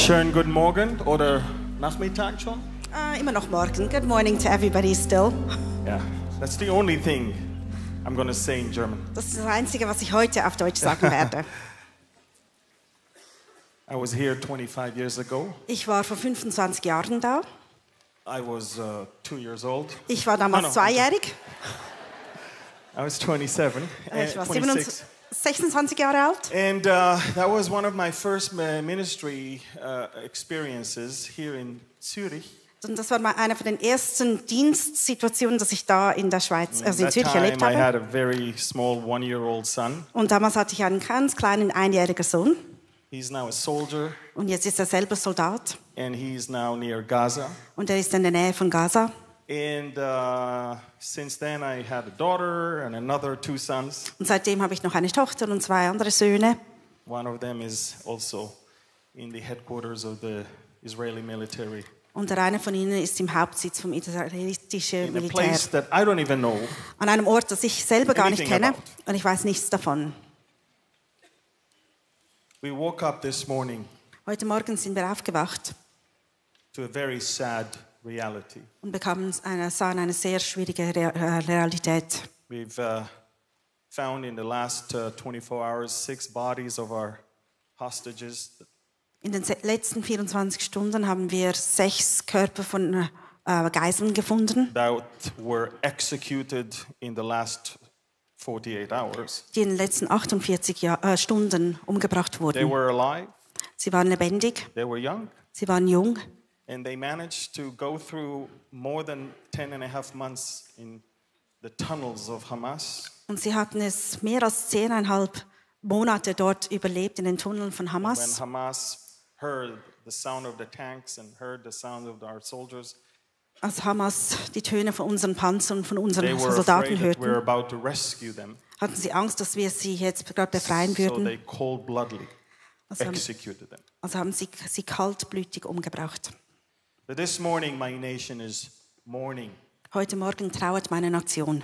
Schönen guten Morgen oder Nachmittag schon? Immer noch morgen. Good morning to everybody still. Yeah, that's the only thing I'm going to say in German. Das ist das Einzige, was ich heute auf Deutsch sagen werde. I was here 25 years ago. Ich war vor 25 Jahren da. I was 2 years old. Ich war damals zweijährig. I was 27. Ich war 26 Jahre alt. And that was one of my first ministry experiences here in Zürich. Und das war mal eine von den ersten Dienstsituationen, dass ich da in der Schweiz, also in Zürich erlebt I had habe. a very small 1-year-old son. Und damals hatte ich einen ganz kleinen einjährigen Sohn. He's now a soldier. Und jetzt ist er selber Soldat. And he's now near Gaza. Und er ist in der Nähe von Gaza. And since then I had a daughter and another 2 sons. Und seitdem habe ich noch eine Tochter und 2 andere Söhne. One of them is also in the headquarters of the Israeli military. Und der eine von ihnen ist im Hauptsitz vom israelitischen In a Militär. place that I don't even know. An einem Ort, das ich selber gar nicht Anything kenne. about. Und ich weiß nichts davon. We woke up this morning Heute Morgen sind wir aufgewacht to a very sad reality. und sahen eine sehr schwierige Realität. We've found in the last 24 hours 6 bodies of our hostages In den letzten 24 Stunden haben wir 6 Körper von Geiseln gefunden, that were executed in the last 48 hours. die in den letzten 48 Stunden umgebracht They wurden. were alive, Sie waren lebendig, they were young, sie waren jung and they managed to go through more than 10.5 months in the tunnels of Hamas. und sie hatten es mehr als 10,5 Monate dort überlebt in den Tunneln von When Hamas. Hamas heard the sound of the tanks and heard the sound of our soldiers, Als Hamas die Töne von unseren Panzern und von they unseren were Soldaten afraid that we were hörten, about to rescue them. hatten sie Angst, dass wir sie jetzt gerade befreien So würden. they cold-bloodedly Also haben, executed them. also haben sie kaltblütig umgebracht. But this morning, my nation is mourning. Heute Morgen trauert meine Nation.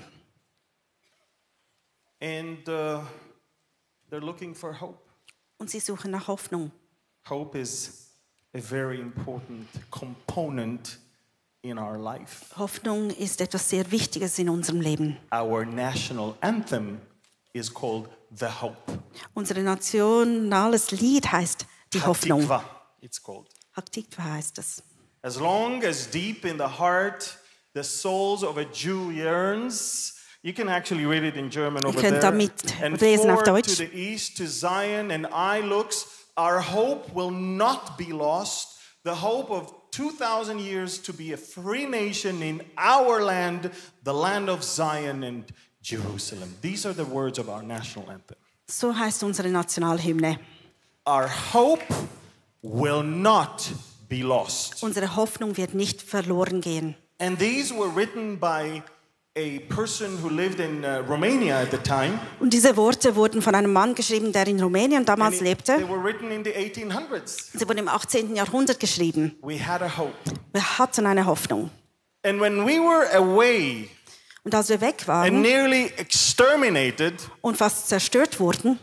And they're looking for hope. Und sie suchen nach Hoffnung. Hope is a very important component in our life. Hoffnung ist etwas sehr Wichtiges in unserem Leben. Our national anthem is called The Hope. Unser nationales Lied heißt die Hoffnung. Hatikva, it's called. Hatikva heißt es. As long as deep in the heart the souls of a Jew yearns, you can actually read it in German over könnt there. damit And lesen auf forward to Deutsch. the east to Zion and eye looks, our hope will not be lost. The hope of 2,000 years to be a free nation in our land, the land of Zion and Jerusalem. These are the words of our national anthem. So heißt unsere Nationalhymne. Our hope will not be lost. Unsere Hoffnung wird nicht verloren gehen. And these were written by a person who lived in Romania at the time. Und diese Worte wurden von einem Mann geschrieben, der in Rumänien damals They lebte. were written in the 1800s. Sie wurden im 18. Jahrhundert geschrieben. We had a hope. Wir hatten eine Hoffnung. And when we were away Und als wir weg and waren nearly exterminated, und fast zerstört wurden,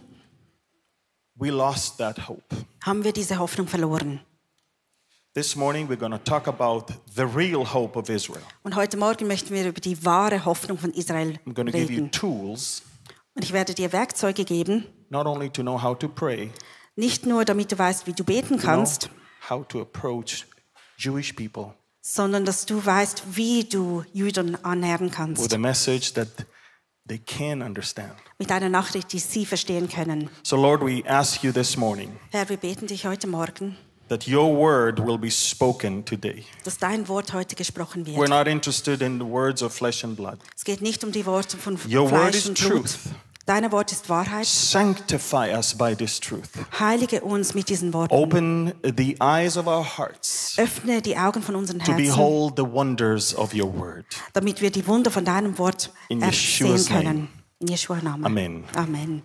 we lost that hope. haben wir diese Hoffnung verloren. This morning we're going to talk about the real hope of Israel. Und heute Morgen möchten wir über die wahre Hoffnung von Israel I'm going to give you reden. tools, Und ich werde dir Werkzeuge geben, not only to know how to pray, nicht nur damit du weißt, wie du beten to know kannst, how to approach Jewish people sondern dass du weißt, wie du Juden annähern kannst. with a message that they can understand. Mit einer Nachricht, die sie verstehen können. So Lord, we ask you this morning Herr, wir beten dich heute Morgen, that your word will be spoken today. dass dein Wort heute gesprochen We're wird. not interested in the words of flesh and blood. Es geht nicht um die Worte von Your word Fleisch is und Blut. truth. Dein Wort ist Wahrheit. Sanctify us by this truth. Heilige uns mit diesen Worten. Open the eyes of our hearts Öffne die Augen von unseren to Herzen, behold the wonders of your word. damit wir die Wunder von deinem Wort In sehen Yeshua's können. name. In Jeschua Namen. Amen. Amen.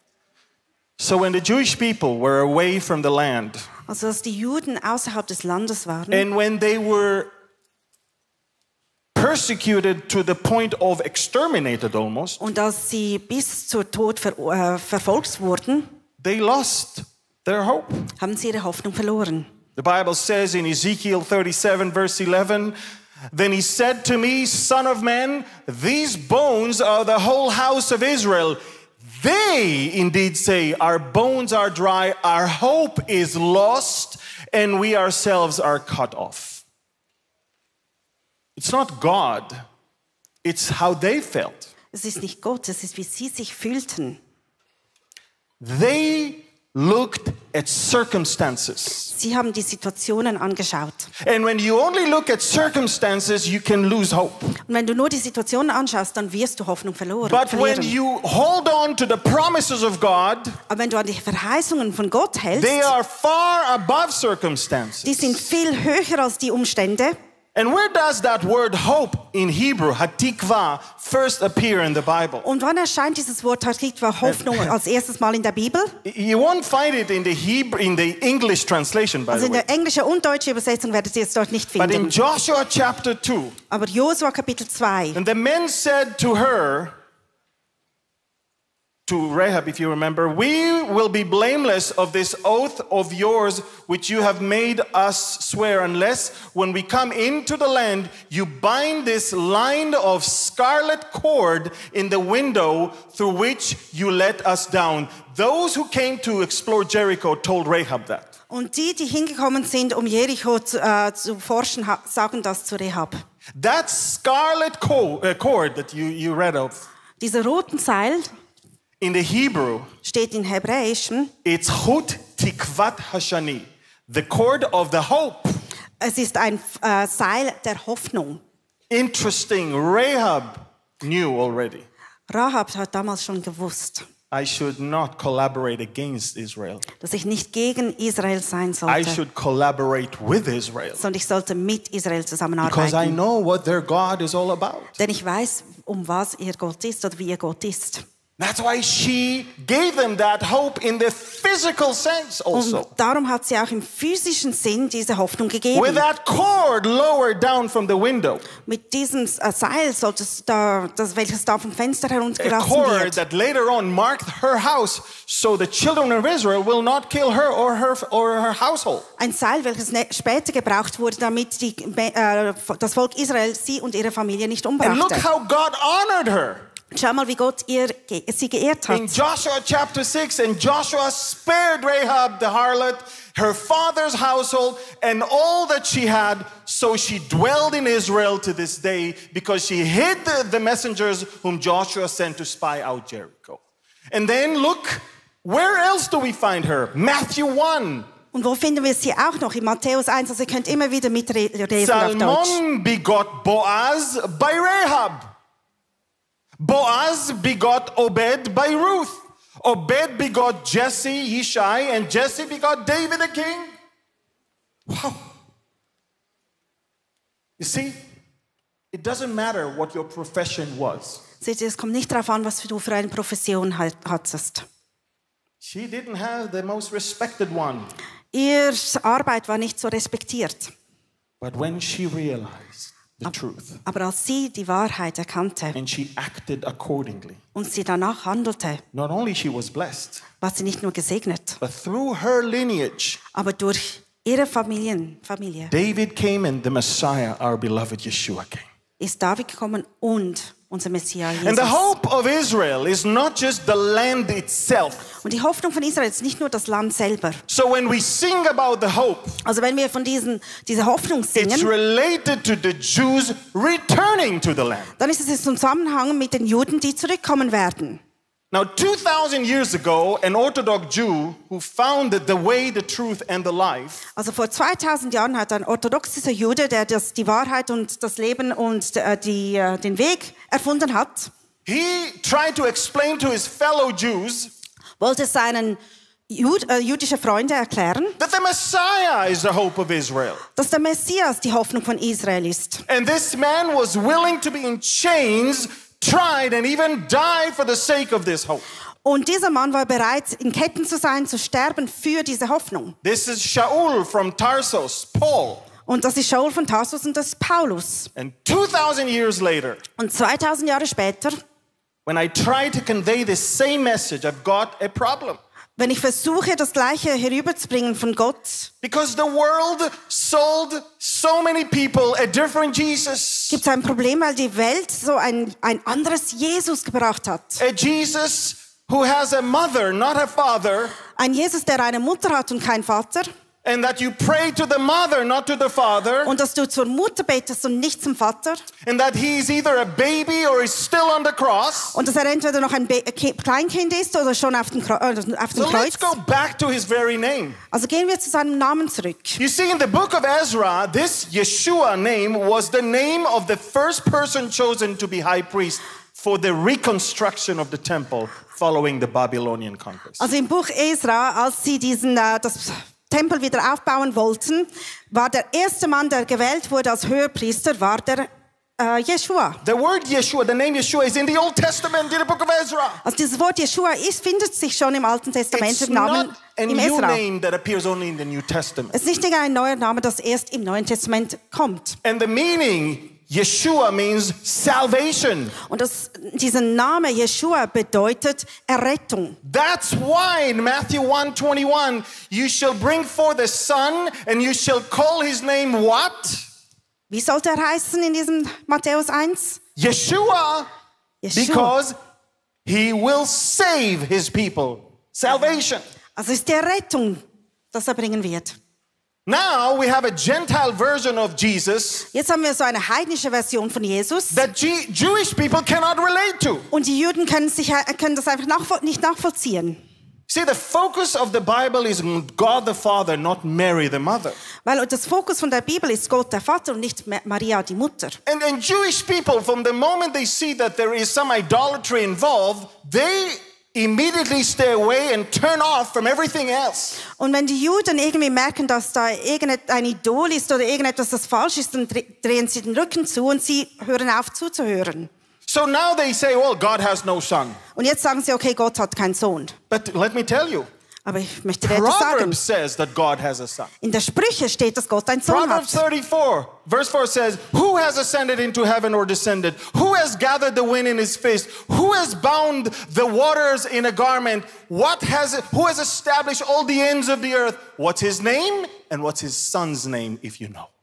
So when the Jewish people were away from the land, Also als die Juden außerhalb des Landes waren and when they were persecuted to the point of exterminated almost, und als sie bis zur Tod verfolgt wurden, they lost their hope. haben sie ihre Hoffnung verloren. The Bible says in Ezekiel 37 verse 11, then he said to me, Son of man, these bones are the whole house of Israel. They indeed say, our bones are dry, our hope is lost, and we ourselves are cut off. It's not God, it's how they felt. Es ist nicht Gott, es ist, wie sie sich fühlten. They looked at circumstances. Sie haben die Situationen angeschaut. And when you only look at circumstances, you can lose hope. Und wenn du nur die Situationen anschaust, dann wirst du Hoffnung verlieren. But when you hold on to the promises of God, Aber wenn du an die Verheißungen von Gott hältst, they are far above circumstances. die sind viel höher als die Umstände. And where does that word hope in Hebrew, hatikva, first appear in the Bible? Und wann erscheint dieses Wort Hatikva, Hoffnung, als erstes Mal in der Bibel? You won't find it in the English translation, by Also the in way. der englischen und deutschen Übersetzung werdet ihr es dort nicht But in finden. Joshua chapter 2, Aber Josua Kapitel 2. and the men said to her, to Rahab, if you remember, we will be blameless of this oath of yours which you have made us swear, unless when we come into the land you bind this line of scarlet cord in the window through which you let us down. Those who came to explore Jericho told Rahab that. Und die hingekommen sind, um Jericho zu forschen, sagen das zu Rahab. That scarlet cord that you read of, Dieser roten Seil in the Hebrew, steht in Hebräischen. it's chut tikvat hashani, the cord of the hope. Es ist ein Seil der Hoffnung. Interesting, Rahab knew already. Rahab hat damals schon gewusst, I should not collaborate against Israel. dass ich nicht gegen Israel sein I sollte, should collaborate with Israel. sondern ich sollte mit Israel Because I zusammenarbeiten. know what their God is all about. Denn ich weiß, um was ihr Gott ist oder wie ihr Gott ist. That's why she gave them that hope in the physical sense also. Und darum hat sie auch im physischen Sinn diese Hoffnung With gegeben. that cord lowered down from the window. Mit diesem Seil, welches da vom Fenster A heruntergelassen cord wird. that later on marked her house, so the children of Israel will not kill her or her household. Ein Seil, welches später gebraucht wurde, damit das Volk Israel sie und ihre Familie nicht And look umbrachte. how God honored her. Schau mal, wie Gott sie geehrt hat. In Joshua chapter 6, and Joshua spared Rahab the harlot, her father's household, and all that she had, so she dwelled in Israel to this day, because she hid the messengers whom Joshua sent to spy out Jericho. And then look, where else do we find her? Matthew 1. Und wo finden wir sie auch noch? In Matthäus 1, also ihr könnt immer wieder mitlesen auf Deutsch. Salmon begot Boaz by Rahab. Boaz begot Obed by Ruth. Obed begot Jesse, Yishai, and Jesse begot David the king. Wow. You see, it doesn't matter what your profession was. Seht ihr, es kommt nicht darauf an, was du für eine Profession hattest. She didn't have the most respected one. Ihre Arbeit war nicht so respektiert. But when she realized the truth Aber als sie die Wahrheit erkannte and she acted accordingly, und sie danach handelte, not only she was blessed, war sie nicht nur gesegnet, but through her lineage, aber durch ihre Familie David came and the Messiah, our beloved Yeshua, came. ist David gekommen und unser Messias And the Jesus. hope of Israel is not just the land itself. Und die Hoffnung von Israel ist nicht nur das Land selber. So when we sing about the hope, Also wenn wir von dieser Hoffnung it's singen, related to the Jews returning to the land. dann ist es im Zusammenhang mit den Juden, die zurückkommen werden. Now, 2,000 years ago, an Orthodox Jew who found the way, the truth, and the life, Also vor 2000 Jahren hat ein orthodoxer Jude, der die Wahrheit und das Leben und den Weg erfunden hat, he tried to explain to his fellow Jews wollte seinen jüdischen Freunde erklären, that the Messiah is the hope of Israel. dass der Messias die Hoffnung von Israel ist. And this man was willing to be in chains, tried, and even die for the sake of this hope. Und dieser Mann war bereit, in Ketten zu sein, zu sterben für diese Hoffnung. This is Shaul from Tarsus, Paul. Und das ist Shaul von Tarsus und das ist Paulus. And 2,000 years later, Und 2000 Jahre später, when I try to convey this same message, I've got a problem. Wenn ich versuche, das Gleiche herüberzubringen von Gott, Because the world sold so many people a different Jesus. gibt es ein Problem, weil die Welt so ein anderes Jesus gebracht hat. A Jesus who has a mother, not a father. Ein Jesus, der eine Mutter hat und keinen Vater. And that you pray to the mother, not to the father. Und dass du zur Mutter betest und nicht zum Vater. And that he is either a baby or is still on the cross. Und dass er entweder noch ein Kleinkind ist oder schon auf dem So let's Kreuz. go back to his very name. Also gehen wir zu seinem Namen zurück. You see, in the book of Ezra, this Yeshua name was the name of the first person chosen to be high priest for the reconstruction of the temple following the Babylonian conquest. Also im Buch Esra, als sie das Tempel wieder aufbauen wollten, war der erste Mann, der gewählt wurde als Höherpriester, war der Jeschua. The word Yeshua, the name Yeshua, is in the Old Testament, in the book of Ezra. Also dieses Wort Jeschua findet sich schon im Alten Testament It's im Namen not a im new Esra. name that appears only in the New Testament. Es ist nicht ein neuer Name, das erst im Neuen Testament kommt. And the meaning, Yeshua, means salvation. Und dieser Name Jeschua bedeutet Errettung. That's why in Matthew 1:21, you shall bring forth a son and you shall call his name what? Wie sollte er heißen in diesem Matthäus 1? Yeshua, Jeschua. because he will save his people. Salvation. Also ist die Errettung, das er bringen wird. Now we have a Gentile version of Jesus Jetzt haben wir so eine heidnische Version von Jesus. that Jewish people cannot relate to. Und die Juden können das einfach nicht nachvollziehen. See, the focus of the Bible is God the Father, not Mary the mother. Weil das Fokus von der Bibel ist Gott der Vater und nicht Maria die Mutter. And Jewish people, from the moment they see that there is some idolatry involved, they immediately stay away and turn off from everything else. Und wenn die Juden irgendwie merken, dass da irgendein Idol ist oder irgendetwas, das falsch ist, dann drehen sie den Rücken zu und sie hören auf zuzuhören. So now they say, well, God has no son. Und jetzt sagen sie, okay, Gott hat keinen Sohn. But let me tell you, Aber ich möchte dir etwas sagen. Proverbs says that God has a son. In der Sprüche steht, dass Gott einen Sohn Proverbs hat. 34, verse 4 says, who has ascended into heaven or descended? Who has gathered the wind in his fist? Who has bound the waters in a garment? Who has established all the ends of the earth? What's his name? And what's his son's name, if you know?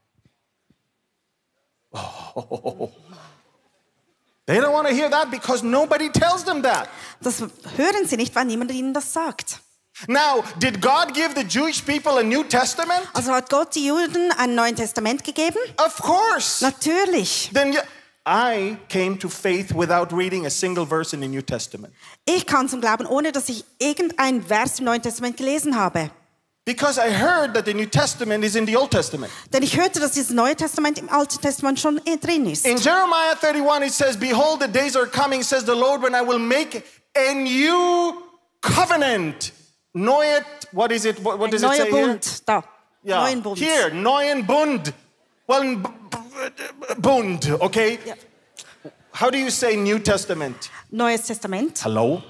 Oh. They don't want to hear that because nobody tells them that. Das hören sie nicht, weil niemand ihnen das sagt. Now, did God give the Jewish people a New Testament? Also hat Gott die Juden ein Neues Testament gegeben? Of course. Natürlich. Then I came to faith without reading a single verse in the New Testament. Ich kann zum Glauben, ohne dass ich irgendein Vers im Neuen Testament gelesen habe. Because I heard that the New Testament is in the Old Testament. Denn ich hörte, dass dieses Neue Testament im Alten Testament schon drin ist. In Jeremiah 31 it says, behold, the days are coming, says the Lord, when I will make a new covenant. What is it? What does it Neuer say here? Bund, da. Yeah, Neuen Bund. here, neuen Bund. Well, Bund, okay? Ja. How do you say New Testament? Neues Testament. Hello?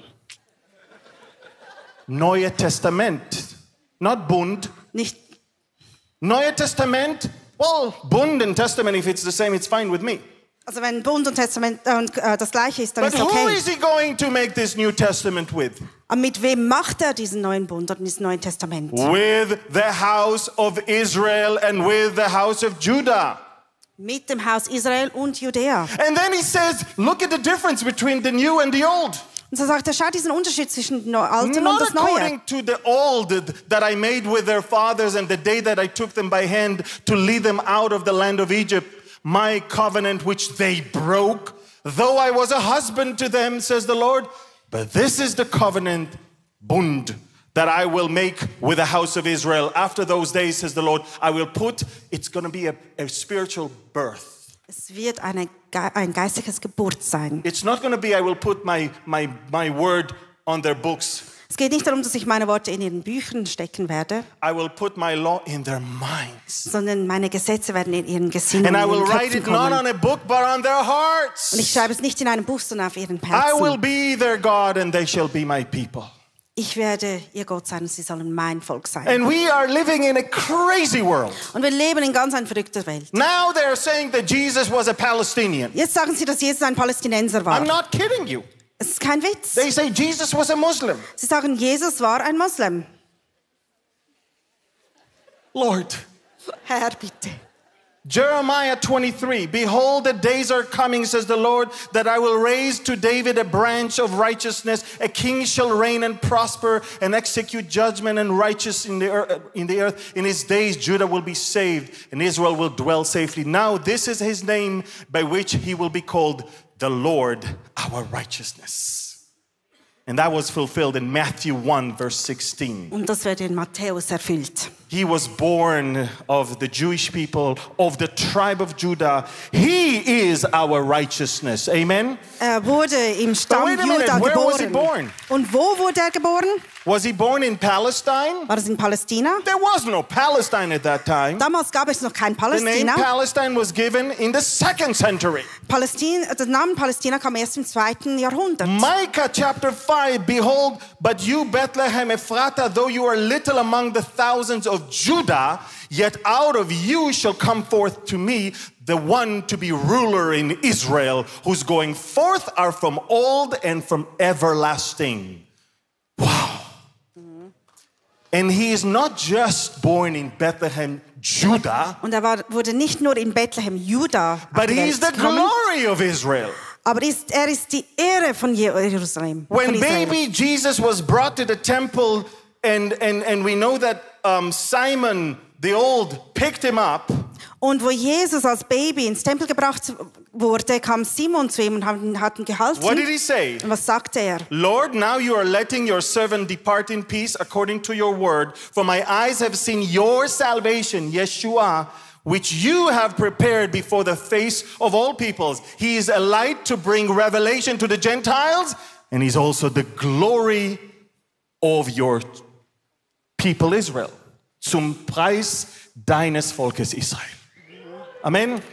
Neue Testament. Not Bund. Nicht. Neue Testament. Well, Bund and Testament, if it's the same, it's fine with me. Also wenn Bund und Testament das Gleiche ist, dann But ist who okay. is he going to make this New Testament with? Aber mit wem macht er diesen neuen Bund und dieses Neue Testament? With the house of Israel and with the house of Judah. Mit dem Haus Israel und Judäa. And then he says, look at the difference between the new and the old. Und so sagt er, schau diesen Unterschied zwischen dem Alten und Not das Neue. according to the old that I made with their fathers and the day that I took them by hand to lead them out of the land of Egypt, my covenant which they broke, though I was a husband to them, says the Lord. But this is the covenant, Bund, that I will make with the house of Israel. After those days, says the Lord, it's going to be a spiritual birth. Es wird ein geistliches Geburt sein. It's not going to be, I will put my word on their books. Es geht nicht darum, dass ich meine Worte in ihren Büchern stecken werde, I will put my law in their minds. sondern meine Gesetze werden in ihren And Gesinnungen, I in will ihren write Köpfen it not on kommen. a book, but on their Und ich hearts. schreibe es nicht in einem Buch, sondern auf ihren I will Herzen. be their God and they shall be my people. Ich werde ihr Gott sein und sie sollen mein Volk sein. And we are living in a crazy world. Und wir leben in ganz einer verrückten Welt. Now they're saying that Jesus was a Palestinian. Jetzt sagen sie, dass Jesus ein Palästinenser war. I'm not kidding you. Es ist kein Witz. They say Jesus was a Muslim. Sie sagen, Jesus war ein Moslem. Lord. Herr, bitte. Jeremiah 23, behold, the days are coming, says the Lord, that I will raise to David a branch of righteousness. A king shall reign and prosper and execute judgment and righteousness in the earth. In his days, Judah will be saved and Israel will dwell safely. Now, this is his name by which he will be called the Lord, our righteousness. And that was fulfilled in Matthew 1, verse 16. Und das wird in Matthäus erfüllt. He was born of the Jewish people, of the tribe of Judah. He is our righteousness. Amen? Wurde im Stamm wait a minute, Juda where was he geboren. born? Und wo wurde er geboren? Was he born in Palestine? War es in Palästina? There was no Palestine at that time. Damals gab es noch kein The name Palästina. Palestine was given in the 2nd century. Der Name Palästina kam erst im 2. Jahrhundert. Micah chapter 5, behold, but you Bethlehem Ephratah, though you are little among the thousands of Judah, yet out of you shall come forth to me the one to be ruler in Israel, whose going forth are from old and from everlasting. Wow. And he is not just born in Bethlehem, Judah, Und er wurde nicht nur in Bethlehem, Juda, auf but die he is the Welt gekommen, glory of Israel. aber er ist die Ehre von Jerusalem. When von Israel. baby Jesus was brought to the temple, and we know that Simon the old picked him up. Und wo Jesus als Baby ins Tempel gebracht wurde, kam Simon zu ihm und hat ihn gehalten. What did he say? Und was sagte er? Lord, now you are letting your servant depart in peace according to your word. For my eyes have seen your salvation, Yeshua, which you have prepared before the face of all peoples. He is a light to bring revelation to the Gentiles, and he's also the glory of your people Israel. Zum Preis deines Volkes Israel. Amen.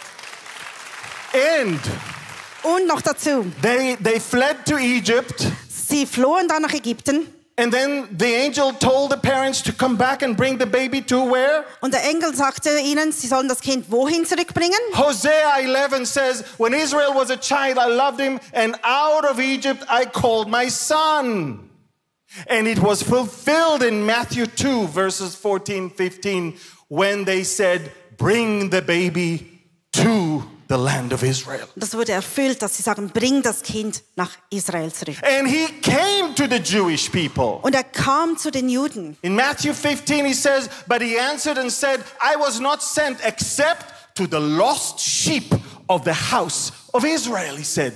And Und noch dazu, they fled to Egypt. sie flohen dann nach Ägypten. And then the angel told the parents to come back and bring the baby to where? Und der Engel sagte ihnen, sie sollen das Kind wohin zurückbringen? Hosea 11 says, when Israel was a child, I loved him, and out of Egypt I called my son. And it was fulfilled in Matthew 2, verses 14, 15, when they said, bring the baby to the land of Israel. Das wurde erfüllt, dass sie sagen, bring das Kind nach Israel zurück. And he came to the Jewish people. Und er kam zu den Juden. In Matthew 15 he says, but he answered and said, I was not sent except to the lost sheep of the house of Israel, he said.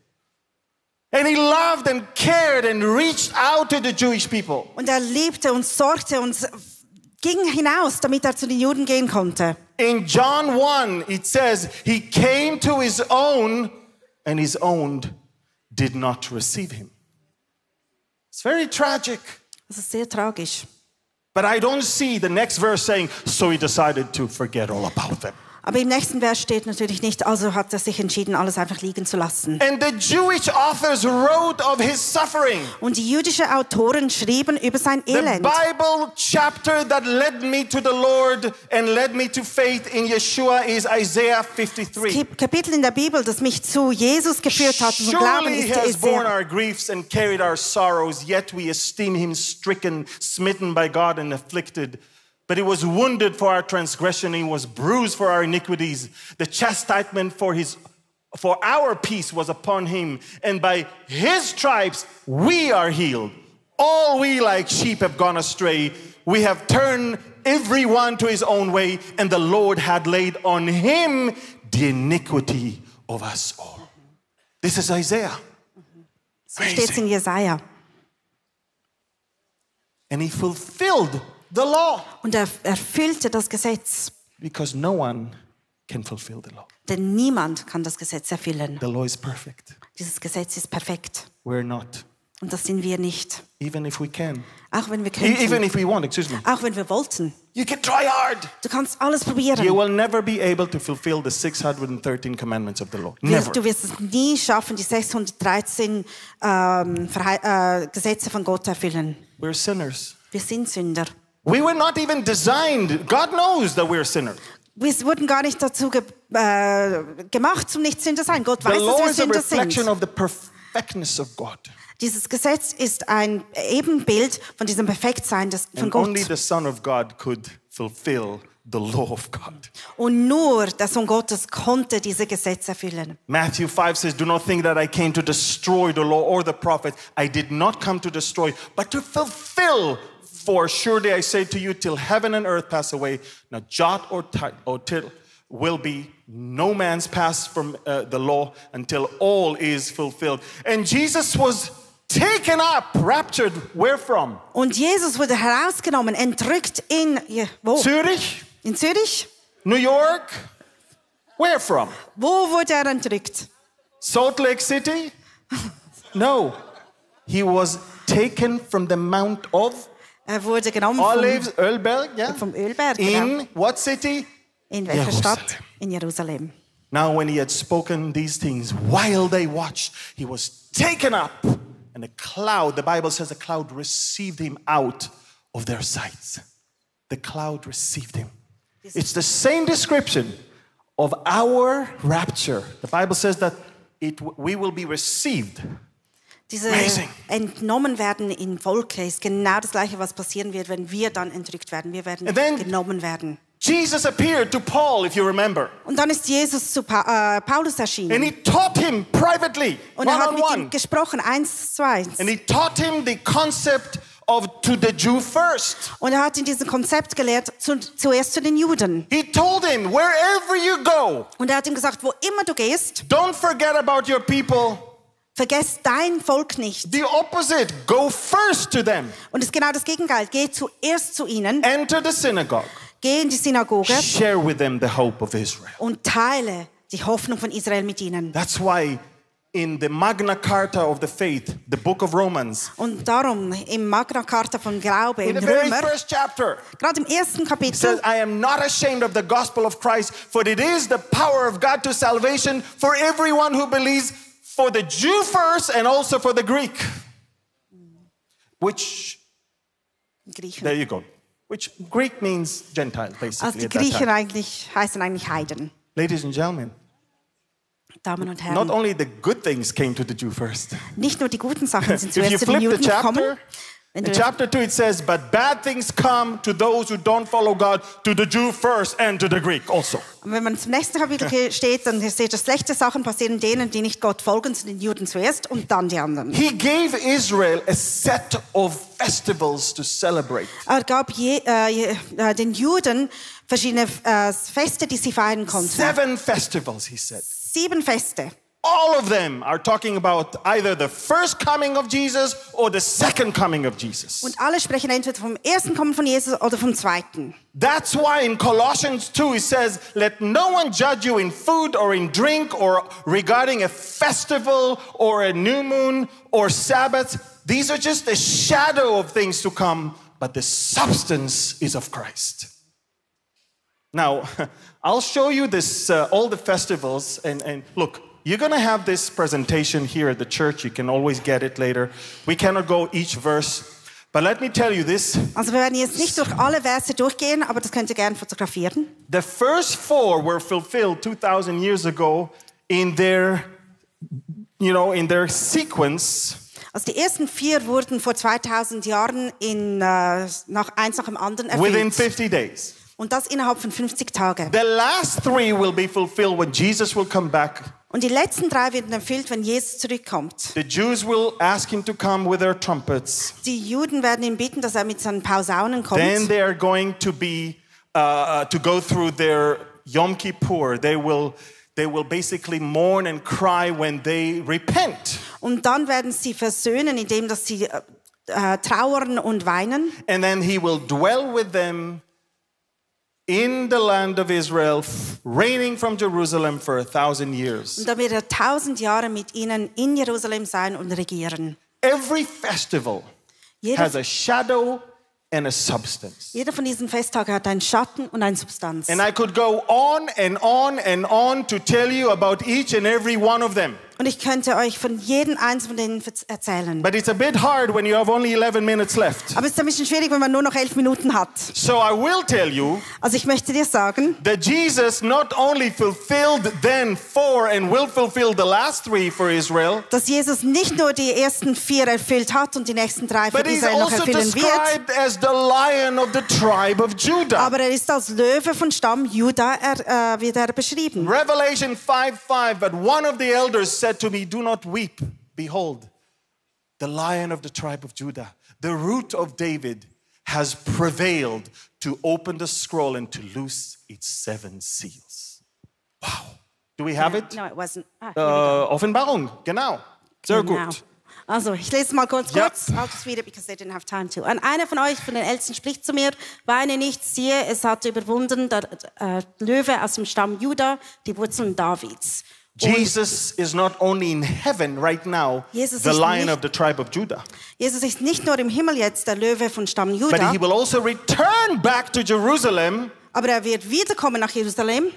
And he loved and cared and reached out to the Jewish people. Und er liebte und sorgte und ging hinaus, damit er zu den Juden gehen konnte. In John 1 it says, he came to his own and his own did not receive him. It's very tragic. Das ist sehr tragisch. But I don't see the next verse saying, so he decided to forget all about them. Aber im nächsten Vers steht natürlich nicht, also hat er sich entschieden, alles einfach liegen zu lassen. And the Jewish authors wrote of his suffering. Und die jüdischen Autoren schrieben über sein The Elend. Bible chapter that led me to the Lord and led me to faith in Yeshua is Isaiah 53. Kapitel in der Bibel, das mich zu Jesus geführt hat und zum Glauben Surely ist, he has borne Jesaja. our griefs and carried our sorrows, yet we esteem him stricken, smitten by God and afflicted. But he was wounded for our transgression, he was bruised for our iniquities. The chastisement for our peace was upon him, and by his stripes we are healed. All we like sheep have gone astray. We have turned everyone to his own way, and the Lord had laid on him the iniquity of us all. This is Isaiah. So steht es in Jesaja. And he fulfilled the law. Und er erfüllte das Gesetz. Because no one can fulfill the law. Denn niemand kann das Gesetz erfüllen. The law is perfect. Dieses Gesetz ist perfekt. We're not. Und das sind wir nicht. Even if we can. Auch wenn wir Even könnten. if we want, excuse me. Auch wenn wir wollten. You can try hard. Du kannst alles You probieren. will never be able to fulfill the 613 commandments of the law. Never. Du wirst es nie schaffen, die 613 Gesetze von Gott erfüllen. We're sinners. Wir sind Sünder. We were not even designed. God knows that we're sinners. Wir wurden gar nicht dazu gemacht, zum nicht Sünder sein. Gott The weiß, law dass is a wir Sünder reflection sind. of the perfectness of God. Dieses Gesetz ist ein Ebenbild von diesem Perfektsein von And Gott. only the Son of God could fulfill the law of God. Und nur der Sohn Gottes konnte diese Gesetze erfüllen. Matthew 5 says, do not think that I came to destroy the law or the prophets. I did not come to destroy, but to fulfill. For surely I say to you, till heaven and earth pass away, not jot or tittle will be no man's pass from the law until all is fulfilled. And Jesus was taken up, raptured, where from? Und Jesus wurde herausgenommen, entrückt in wo? Zurich? In Zürich? New York? Where from? Wo wurde er entrückt? Salt Lake City? No. He was taken from the Mount of Er wurde genommen Olives, Ölberg, yeah? vom Ölberg. Genau. In what city? In welcher Jerusalem. Stadt? In Jerusalem. Now when he had spoken these things, while they watched, he was taken up, and a cloud, the Bible says a cloud received him out of their sights. The cloud received him. It's the same description of our rapture. The Bible says that we will be received. Diese Amazing. entnommen werden in Volke ist genau das Gleiche, was passieren wird, wenn wir dann entrückt werden. Wir werden And then- genommen werden. Jesus appeared to Paul, if you remember, Und dann ist Jesus zu Paulus and erschienen. he taught him privately, Und er hat mit ihm one-on-one. gesprochen, 1:1. And he taught him the concept of to the Jew first. Und er hat in diesem Konzept gelehrt, zuerst zu den Juden. He told him, wherever you go, Und er hat ihm gesagt, wo immer du gehst, don't forget about your people. vergesst dein Volk nicht. The opposite, go first to them. Und es ist genau das Gegenteil. Geh zuerst zu ihnen, Enter the synagogue. geh in die Synagoge Share with them the hope of Israel. und teile die Hoffnung von Israel mit ihnen. That's why in the Magna Carta of the faith, the book of Romans, Und darum im Magna Carta von Glaube, in im the very Römer, first chapter, gerade im ersten it Kapitel, says, I am not ashamed of the gospel of Christ, for it is the power of God to salvation for everyone who believes, for the Jew first and also for the Greek. Which, Griechen. there you go. Which Greek means Gentile, basically. Also die at that Griechen time. heißen eigentlich Heiden. Ladies and gentlemen, Damen und not Herren, only the good things came to the Jew first. nicht nur die guten Sachen sind If you zuerst zu den flip the Juden gekommen. chapter, Wenn in du, chapter 2 it says, but bad things come to those who don't follow God, to the Jew first and to the Greek also. wenn man zum nächsten Kapitel steht, dann steht, dass schlechte Sachen passieren denen, die nicht Gott folgen, zu den Juden zuerst und dann die anderen. He gave Israel a set of festivals to celebrate. Er gab den Juden verschiedene Feste, die sie feiern konnten. 7 festivals, he said. 7 Feste. All of them are talking about either the first coming of Jesus or the second coming of Jesus. Und alle sprechen entweder vom ersten Kommen von Jesus oder vom zweiten. That's why in Colossians 2 it says, let no one judge you in food or in drink or regarding a festival or a new moon or Sabbath. These are just a shadow of things to come, but the substance is of Christ. Now, I'll show you this, all the festivals, and look, you're going to have this presentation here at the church. You can always get it later. We cannot go each verse, but let me tell you this. Also wir werden jetzt nicht durch alle Verse durchgehen, aber das könnt ihr gerne fotografieren. The first 4 were fulfilled 2,000 years ago in their, in their sequence. Also die ersten 4 wurden vor 2000 Jahren nach eins nach dem anderen Within erfüllt. 50 days. Und das innerhalb von 50 Tagen. The last 3 will be fulfilled when Jesus will come back. Und die letzten 3 werden erfüllt, wenn Jesus zurückkommt. The Jews will ask him to come with their trumpets. Die Juden werden ihn bitten, dass er mit seinen Posaunen kommt. Then they are going to be to go through their Yom Kippur. They will basically mourn and cry when they repent. Und dann werden sie versöhnen, indem dass sie trauern und weinen. And then he will dwell with them in the land of Israel, reigning from Jerusalem for 1,000 years. Und dann wird er 1000 Jahre mit ihnen in Jerusalem sein und regieren. Every festival has a shadow and a substance. Jeder von diesen Festtagen hat einen Schatten und eine Substanz. And I could go on and on and on to tell you about each and every one of them. Und ich könnte euch von jedem einzelnen von denen erzählen. But it's a bit hard when you have only 11 minutes left. Aber es ist ein bisschen schwierig, wenn man nur noch 11 Minuten hat. So I will tell you Also ich möchte dir sagen, that Jesus not only fulfilled then 4 and will fulfill the last 3 for Israel, dass Jesus nicht nur die ersten 4 erfüllt hat und die nächsten 3 für but he's Israel noch also erfüllen wird. described as the Lion of the tribe of Judah. Aber er ist als Löwe von Stamm Juda wird er beschrieben. Revelation 5:5, but one of the elders said to me, do not weep. Behold, the Lion of the tribe of Judah, the root of David, has prevailed to open the scroll and to loose its 7 seals. Wow. Do we have it? No, it wasn't. Here we go. Offenbarung, genau. Sehr Genau. gut. Also, ich lese es mal kurz. Ja. I'll just read it because they didn't have time to. Und einer von euch, von den Ältesten, spricht zu mir, weine nicht, siehe, es hat überwunden, der Löwe aus dem Stamm Juda, die Wurzeln Davids. Jesus is not only in heaven right now, Jesus the ist Lion nicht- of the tribe of Judah, Jesus ist nicht nur im Himmel jetzt der Löwe von Stamm but Juda, he will also return back to Jerusalem. aber er wird wiederkommen nach Jerusalem.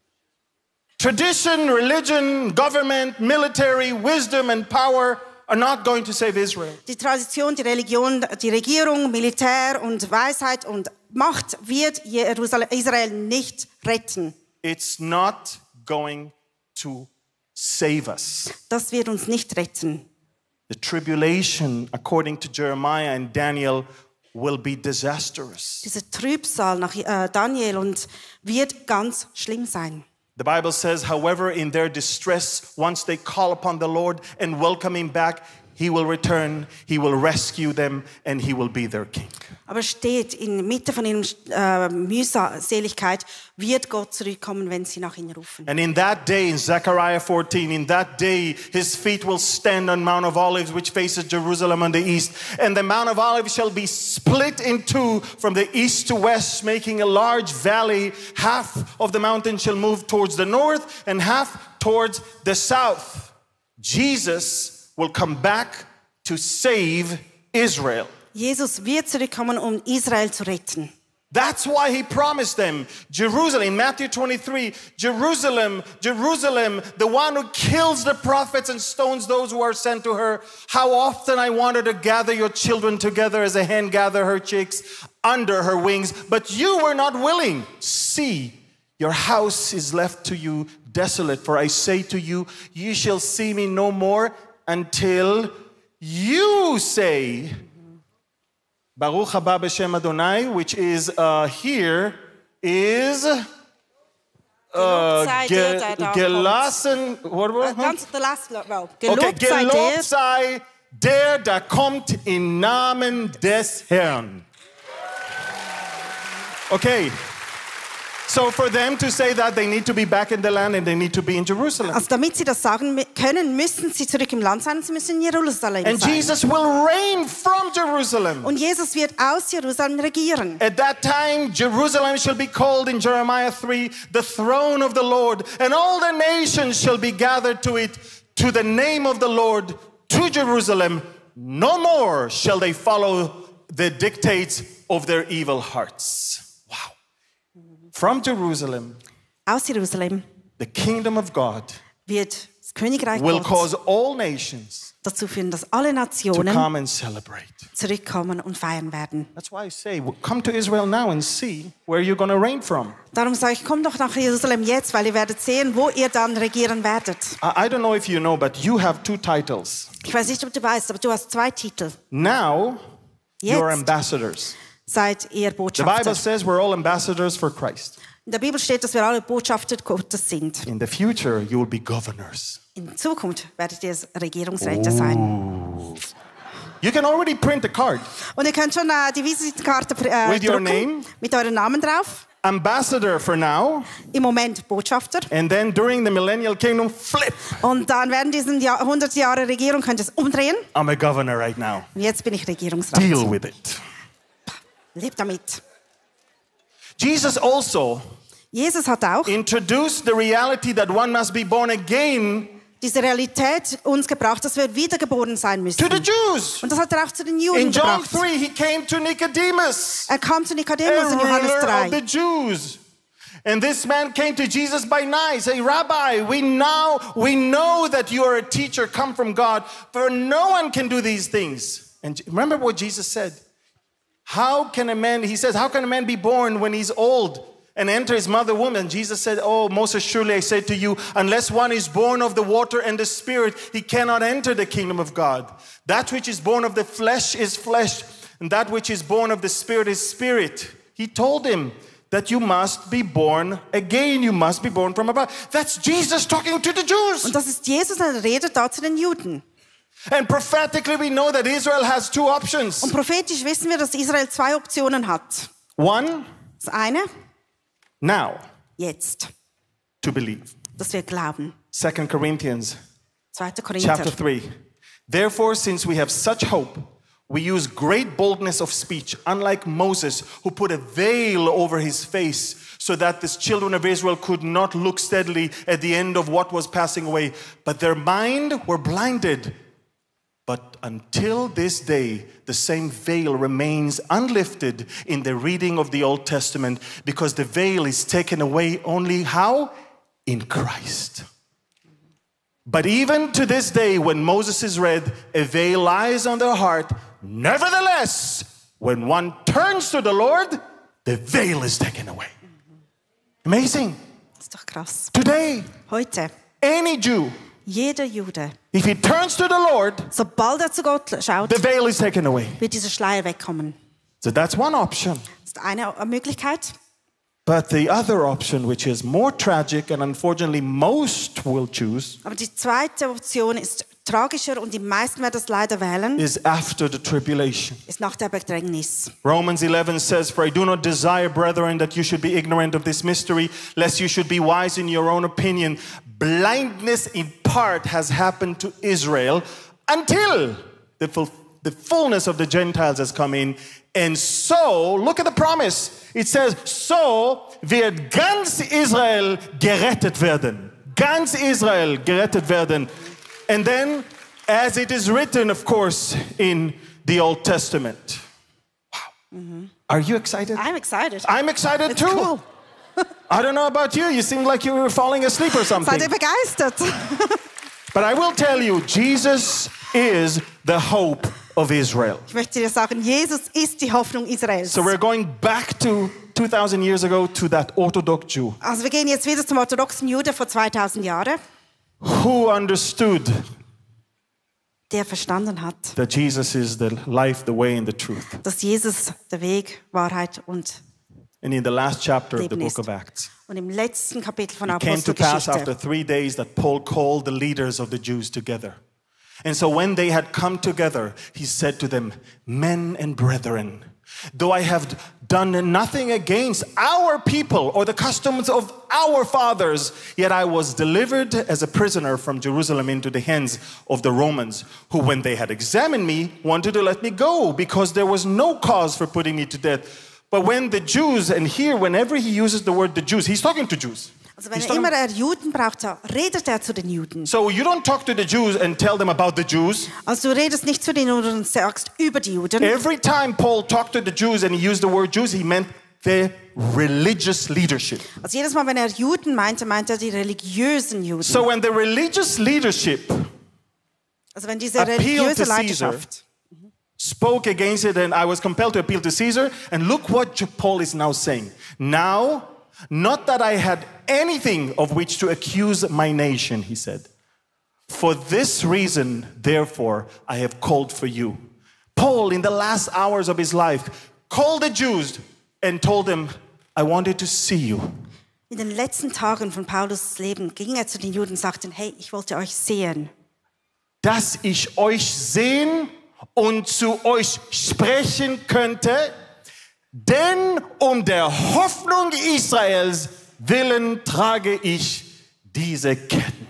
Tradition, religion, government, military, wisdom and power are not going to save Israel. Die Tradition, die Religion, die Regierung, Militär und Weisheit und Macht wird Israel nicht retten. It's not going to save us. Das wird uns nicht retten. The tribulation, according to Jeremiah and Daniel, will be disastrous. Diese Trübsal nach Daniel und wird ganz schlimm sein. The Bible says, however, in their distress, once they call upon the Lord and welcome him back, he will return, he will rescue them, and he will be their king. Aber steht in Mitte von ihrem Mühseligkeit wird Gott zurückkommen, wenn sie nach ihm rufen. And in that day, in Zechariah 14, in that day, his feet will stand on Mount of Olives, which faces Jerusalem on the east. And the Mount of Olives shall be split in two from the east to west, making a large valley. Half of the mountain shall move towards the north and half towards the south. Jesus will come back to save Israel. Jesus wird zurückkommen, um Israel zu retten. That's why he promised them, Jerusalem, in Matthew 23, Jerusalem, Jerusalem, the one who kills the prophets and stones those who are sent to her. How often I wanted to gather your children together as a hen gathers her chicks under her wings, but you were not willing. See, your house is left to you desolate, for I say to you, you shall see me no more until you say, Baruch haba b'shem Adonai, which is here, is Gelobt sei der, der da gelassen. What was Ganz the last row. Okay, Gelobt sei gelobt der, sei der, der kommt im Namen des Herrn. Okay. So for them to say that, they need to be back in the land and they need to be in Jerusalem. also damit sie das sagen können, müssen sie zurück im Land sein und sie müssen in Jerusalem And sein. Jesus will reign from Jerusalem. Und Jesus wird aus Jerusalem regieren. At that time, Jerusalem shall be called in Jeremiah 3, the throne of the Lord, and all the nations shall be gathered to it, to the name of the Lord, to Jerusalem. No more shall they follow the dictates of their evil hearts. Wow. From Jerusalem, Aus Jerusalem the kingdom of God wird das Königreich will Gottes cause all nations dazu führen, dass alle to Nationen come and celebrate. zurückkommen und feiern werden. That's why I say, come to Israel now and see where you're going to reign from. Darum sage ich, kommt doch nach Jerusalem jetzt, weil ihr werdet sehen, wo ihr dann regieren werdet. I don't know if you know, but you have 2 titles. Ich weiß nicht, ob du weißt, aber du hast 2 Titel. Now, you're Jetzt ambassadors. seid ihr The Bible Botschafter. says we're all ambassadors for Christ. In der Bibel steht, dass wir alle Botschafter Gottes sind. In the future, you will be governors. In Zukunft werdet ihr Regierungsräte sein. You can already print a card. Und ihr könnt schon die Visitenkarte With your drucken, name? mit eurem Namen drauf. Ambassador for now, Im Moment Botschafter. and then during the millennial kingdom, flip. Und dann während diesen 100 Jahre Regierung könnt ihr es umdrehen. I'm a governor right now. Und jetzt bin ich Regierungsrat. Deal with it. Lebt damit. Jesus also Jesus hat auch introduced the reality that one must be born again diese Realität uns gebracht, dass wir wiedergeboren sein müssen. to the Jews. Und das hat er auch zu den Juden In John gebracht. 3, he came to Nicodemus, Er kam zu a Nikodemus in Johannes ruler of the 3. Jews. And this man came to Jesus by night, say, Rabbi, we know that you are a teacher come from God, for no one can do these things. And remember what Jesus said. He says, how can a man be born when he's old and enter his mother womb? And Jesus said, oh, most assuredly I say to you, unless one is born of the water and the Spirit, he cannot enter the kingdom of God. That which is born of the flesh is flesh, and that which is born of the Spirit is spirit. He told him that you must be born again. You must be born from above. That's Jesus talking to the Jews. Und das ist Jesus, der redet da zu den Juden. And prophetically we know that Israel has two options. Und prophetisch wissen wir, dass Israel zwei Optionen hat. One, Das eine, now, jetzt, to believe. dass wir glauben. 2 Corinthians 2. chapter Korinther. 3. Therefore, since we have such hope, we use great boldness of speech, unlike Moses, who put a veil over his face, so that the children of Israel could not look steadily at the end of what was passing away, but their mind were blinded. But until this day, the same veil remains unlifted in the reading of the Old Testament, because the veil is taken away only how? In Christ. But even to this day, when Moses is read, a veil lies on their heart. Nevertheless, when one turns to the Lord, the veil is taken away. Amazing. Das ist doch krass. Today, Heute, any Jew, jeder Jude, if he turns to the Lord, sobald zu Gott schaut, the veil is taken away. wird dieser Schleier wegkommen. So that's one option. Das ist eine Möglichkeit. But the other option, which is more tragic and unfortunately most will choose, Aber die zweite Option ist tragischer und die meisten werden das leider wählen, is after the tribulation. ist nach der Bedrängnis. Romans 11 says, for I do not desire, brethren, that you should be ignorant of this mystery, lest you should be wise in your own opinion. Blindness in part has happened to Israel until the fullness of the Gentiles has come in. And so, look at the promise. It says, so wird ganz Israel gerettet werden. Ganz Israel gerettet werden. And then, as it is written, of course, in the Old Testament. Wow. Are you excited? I'm excited. I'm excited It's too. cool. I don't know about you. You seem like you were falling asleep or something. Seid ihr begeistert? But I will tell you, Jesus is the hope of Israel. Ich möchte dir sagen, Jesus ist die Hoffnung Israels. So we're going back to 2000 years ago to that Orthodox Jew Also wir gehen jetzt wieder zum orthodoxen Jude vor 2000 Jahren, who understood der verstanden hat, that Jesus is the life, the way, and the truth. dass Jesus der Weg, Wahrheit und And in the last chapter of the Leben book ist. of Acts, Und im letzten Kapitel von it came to pass after Apostelgeschichte 3 days that Paul called the leaders of the Jews together. And so when they had come together, he said to them, men and brethren, though I have done nothing against our people or the customs of our fathers, yet I was delivered as a prisoner from Jerusalem into the hands of the Romans, who when they had examined me, wanted to let me go, because there was no cause for putting me to death. But when the Jews, and here whenever he uses the word the Jews, he's talking to Jews. Also wenn immer Juden braucht, redet zu den Juden. So you don't talk to the Jews and tell them about the Jews. Also du redest nicht zu den Juden und sagst über die Juden. Every time Paul talked to the Jews and he used the word Jews, he meant the religious leadership. Also jedes Mal, wenn Juden meinte, meint die religiösen Juden. So when the religious leadership Also wenn diese appealed religiöse to Caesar, Leiterschaft spoke against it, and I was compelled to appeal to Caesar, and look what Paul is now saying. Now, not that I had anything of which to accuse my nation, he said. For this reason, therefore, I have called for you. Paul, in the last hours of his life, called the Jews and told them, I wanted to see you. In den letzten Tagen von Paulus' Leben ging zu den Juden und sagte, hey, ich wollte euch sehen. Dass ich euch sehen und zu euch sprechen könnte, denn der Hoffnung Israels willen trage ich diese Ketten.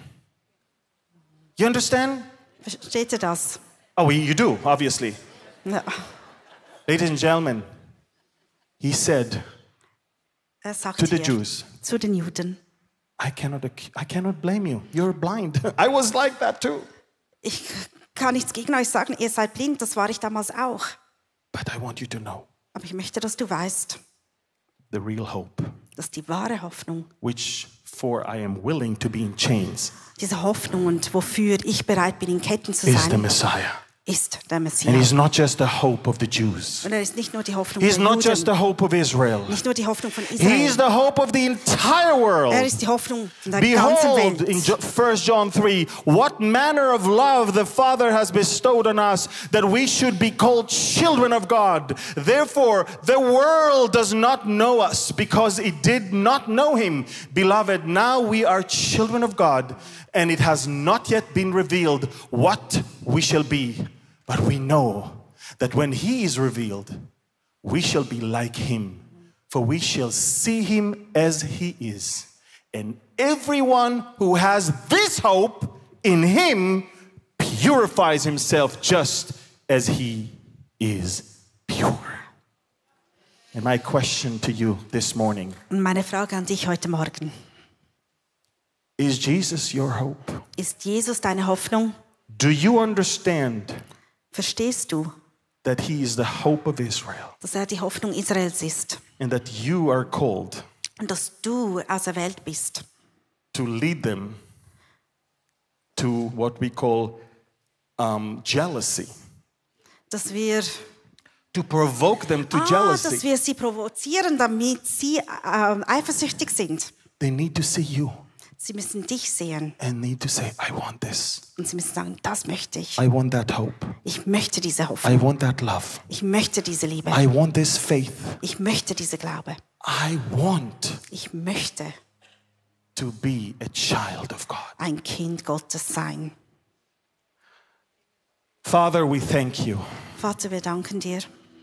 You understand? Versteht ihr das? Oh, you do, obviously. Ja. Ladies and gentlemen, he said Sagt to the hier Jews, zu den Juden, I cannot blame you. You're blind. I was like that too. ich kann nichts gegen euch sagen, ihr seid blind, das war ich damals auch. But I want you to know Aber ich möchte, dass du weißt, the real hope. Das ist die wahre Hoffnung. which for I am willing to be in chains, Diese Hoffnung und wofür ich bereit bin, in Ketten zu is the sein, Messiah. ist der And Messias. he's not just the hope of the Jews. Und er ist nicht nur die Hoffnung He's von not just the Juden, hope of Israel. nicht nur die Hoffnung von He's Israel. the hope of the entire Er world. ist die Hoffnung von der ganzen Behold, in Welt. 1 John 3, what manner of love the Father has bestowed on us, that we should be called children of God. Therefore, the world does not know us, because it did not know him. Beloved, now we are children of God, and it has not yet been revealed what we shall be. But we know that when he is revealed, we shall be like him, for we shall see him as he is. And everyone who has this hope in him purifies himself just as he is pure. And my question to you this morning, Und meine Frage an dich heute Morgen. is Jesus your hope? Ist Jesus deine Hoffnung? Do you understand Verstehst du, that he is the hope of Israel dass er die Hoffnung Israels ist and that you are called und dass du auserwählt bist, to lead them to what we call jealousy, dass wir, to provoke them to dass jealousy? wir sie provozieren, damit sie eifersüchtig sind. They need to see you Sie müssen dich sehen and need to say, I want this. und sie müssen sagen, das möchte ich. I want that hope. Ich möchte diese I Hoffnung. want that love. Ich möchte diese Liebe. I want this faith. Ich möchte diese Glaube. I want Ich möchte to be a child of God. ein Kind Gottes sein. Father, we thank you Vater, wir danken dir,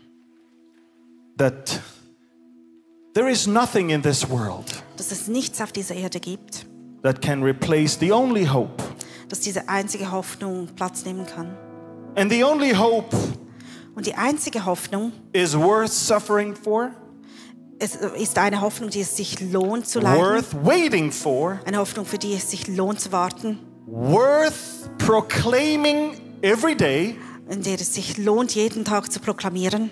that there is nothing in this world dass es nichts auf dieser Erde gibt, that can replace the only hope. dass diese einzige Hoffnung Platz nehmen kann. And the only hope Und die einzige Hoffnung is worth suffering for, es ist eine Hoffnung, die es sich lohnt zu leiden. worth waiting for, Eine Hoffnung, für die es sich lohnt zu warten. worth proclaiming every day, In der es sich lohnt, jeden Tag zu proklamieren.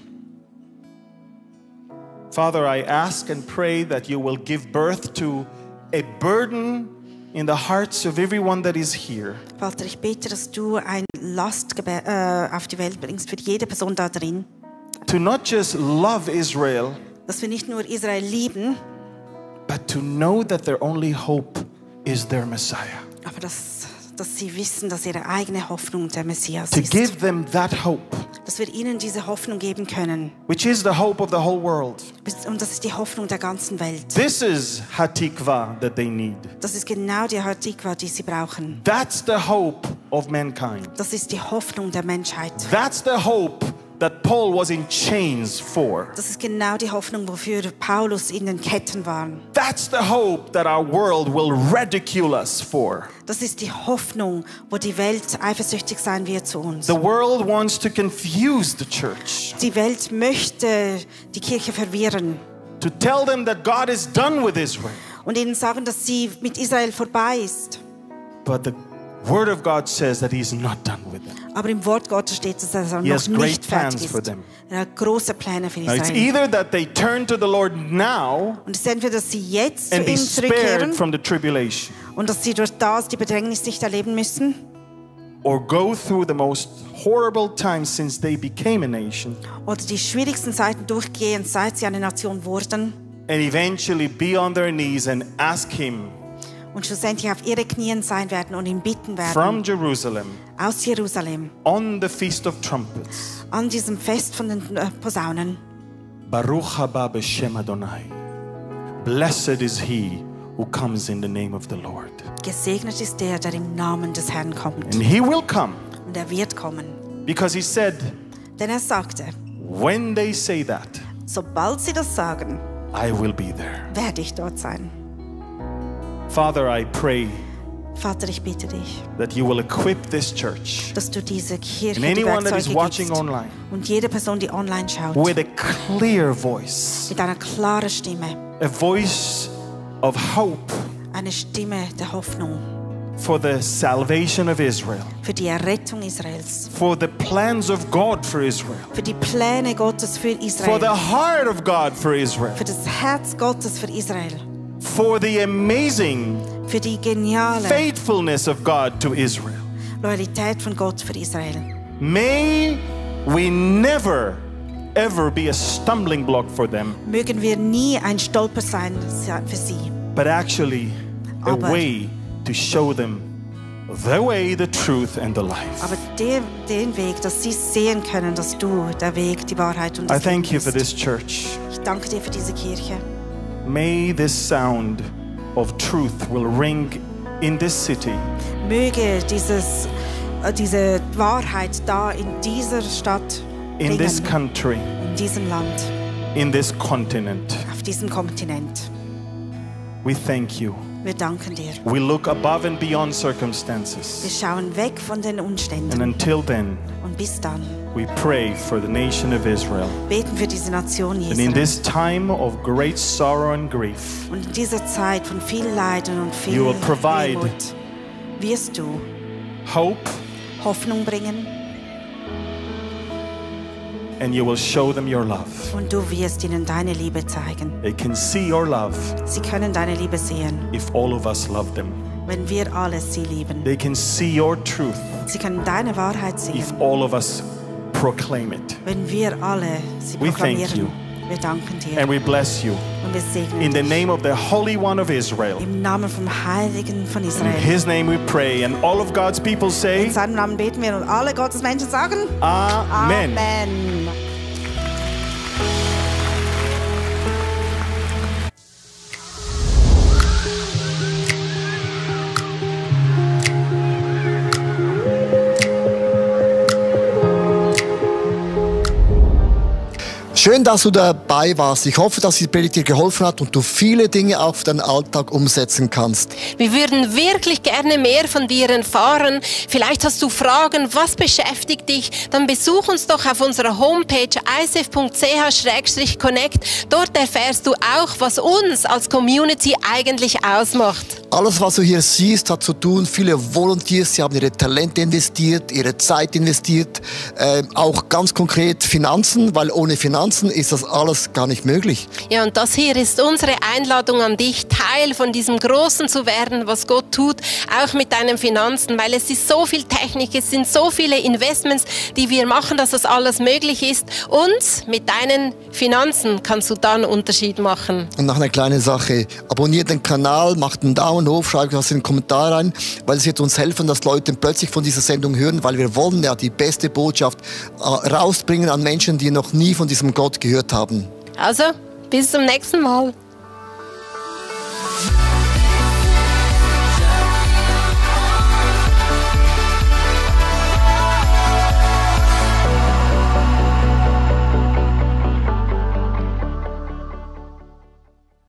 Father, I ask and pray that you will give birth to a burden in the hearts of everyone that is here. Vater, ich bete, dass du eine Last auf die Welt bringst für jede Person da drin. To not just love Israel, Dass wir nicht nur Israel lieben, but to know that their only hope is their Messiah. aber dass sie wissen, dass ihre eigene Hoffnung der Messias To ist. give them that hope, Dass wir ihnen diese Hoffnung geben können. which is the hope of the whole world. Und das ist die Hoffnung der ganzen Welt. This is Hatikva that they need. Das ist genau die Hatikwa, die sie brauchen. That's the hope of mankind. Das ist die Hoffnung der Menschheit. That's the hope that Paul was in chains for. Das ist genau die Hoffnung, wofür Paulus in den Ketten war. That's the hope that our world will ridicule us for. Das ist die Hoffnung, wo die Welt eifersüchtig sein wird zu uns. The world wants to confuse the church, Die Welt möchte die Kirche verwirren to tell them that God is done with Israel. und ihnen sagen, dass sie mit Israel vorbei ist. But the Word of God says that He's not done with them. Aber im Wort Gottes steht, dass er He has noch great nicht fertig plans for ist. them. Er hat große Pläne für Now, it's Israel. either that they turn to the Lord now Und es ist entweder, dass sie jetzt zu and be ihm spared zurückkehren from the tribulation, und dass sie durch das die Bedrängnis nicht erleben müssen, or go through the most horrible times since they became a nation, oder die schwierigsten Zeiten durchgehen, seit sie eine Nation wurden, and eventually be on their knees and ask Him und schlussendlich auf ihre Knien sein werden und ihn bitten werden, from Jerusalem aus Jerusalem, on the Feast of Trumpets, an diesem Fest von den Posaunen. Baruch haba b'shem Adonai. Blessed is he who comes in the name of the Lord. Gesegnet ist der, der im Namen des Herrn kommt. And He will come, Und er wird kommen. because He said, Denn er sagte, when they say that, sobald sie das sagen, I will be there. werde ich dort sein. Father, I pray Vater, ich bitte dich, that you will equip this church dass du diese Kirche, and die anyone that is Werkzeuge watching gibst online und jede Person, die online schaut, with a clear voice, mit einer klaren Stimme, a voice of hope, eine Stimme der Hoffnung, for the salvation of Israel, für die Errettung Israels, for the plans of God for Israel, für die Pläne Gottes für for the Israel, heart of God for Israel, für das Herz Gottes für Israel, for the amazing für die geniale faithfulness of God to Israel. Loyalität von Gott für Israel. May we never ever be a stumbling block for them, Mögen wir nie ein Stolper sein für sie, but actually a Aber- way to show them the way, the truth, and the life. aber den Weg, dass sie sehen können, dass du der Weg, die Wahrheit und I das thank you Leben for bist. this church. Ich danke dir für diese Kirche. May this sound of truth will ring in this city, Möge diese Wahrheit da in dieser Stadt in this ringen, country, in diesem Land, in this continent. auf diesem Kontinent. We thank you. Wir danken dir. We look above and beyond Wir circumstances. schauen weg von den And Umständen until then, und bis dann we pray for the nation of Israel. beten für diese Nation And in Israel. this time of great sorrow and grief, Und in dieser Zeit von viel Leiden und viel You will provide Wehmut wirst du hope, Hoffnung bringen and you will show them your love. und du wirst ihnen deine Liebe zeigen. They can see your love Sie können deine Liebe sehen, if all of us love them. wenn wir alle sie lieben. They can see your truth Sie können deine Wahrheit sehen, if all of us proclaim it. wenn wir alle sie We thank you. proklamieren. Wir danken dir And we bless you und wir segnen in the dich. name of the Holy One of Israel. Im Namen vom Heiligen von In Israel. His name we pray. And all of God's people say, In seinem Namen beten wir und alle Gottes Menschen sagen Amen. Amen. Schön, dass du dabei warst. Ich hoffe, dass die Predigt dir geholfen hat und du viele Dinge auf deinen Alltag umsetzen kannst. Wir würden wirklich gerne mehr von dir erfahren. Vielleicht hast du Fragen, was beschäftigt dich? Dann besuch uns doch auf unserer Homepage icf.ch/connect. Dort erfährst du auch, was uns als Community eigentlich ausmacht. Alles, was du hier siehst, hat zu tun. Viele Volunteers, sie haben ihre Talente investiert, ihre Zeit investiert. Auch ganz konkret Finanzen, weil ohne Finanzen ist das alles gar nicht möglich. Ja, und das hier ist unsere Einladung an dich, Teil von diesem Großen zu werden, was Gott tut, auch mit deinen Finanzen, weil es ist so viel Technik, es sind so viele Investments, die wir machen, dass das alles möglich ist. Und mit deinen Finanzen kannst du dann einen Unterschied machen. Und noch eine kleine Sache. Abonniert den Kanal, macht einen Daumen hoch, schreibt was in den Kommentar rein, weil es wird uns helfen, dass Leute plötzlich von dieser Sendung hören, weil wir wollen ja die beste Botschaft rausbringen an Menschen, die noch nie von diesem Gott gehört haben. Also, bis zum nächsten Mal.